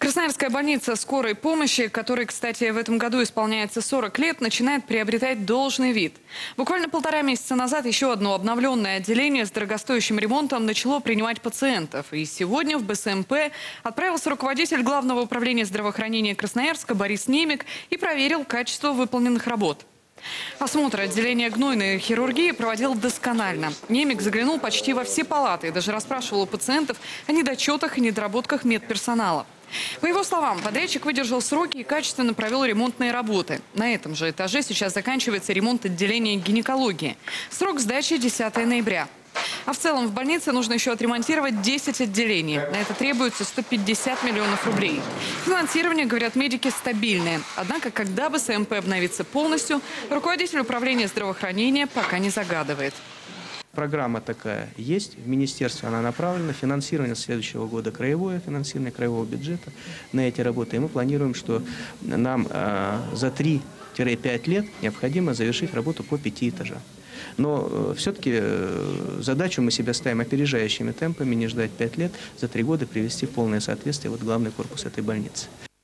Красноярская больница скорой помощи, которой, кстати, в этом году исполняется 40 лет, начинает приобретать должный вид. Буквально 1,5 месяца назад еще одно обновленное отделение с дорогостоящим ремонтом начало принимать пациентов. И сегодня в БСМП отправился руководитель Главного управления здравоохранения Красноярска Борис Немик и проверил качество выполненных работ. Осмотр отделения гнойной хирургии проводил досконально. Немик заглянул почти во все палаты и даже расспрашивал у пациентов о недочетах и недоработках медперсонала. По его словам, подрядчик выдержал сроки и качественно провел ремонтные работы. На этом же этаже сейчас заканчивается ремонт отделения гинекологии. Срок сдачи 10 ноября. А в целом в больнице нужно еще отремонтировать 10 отделений. На это требуется 150 миллионов рублей. Финансирование, говорят медики, стабильное. Однако, когда БСМП обновится полностью, руководитель управления здравоохранения пока не загадывает. Программа такая есть, в министерстве она направлена, финансирование следующего года краевое, финансирование краевого бюджета на эти работы. И мы планируем, что нам за 3-5 лет необходимо завершить работу по 5 этажам. Но все-таки задачу мы себе ставим опережающими темпами, не ждать 5 лет, за 3 года привести в полное соответствие главный корпус этой больницы.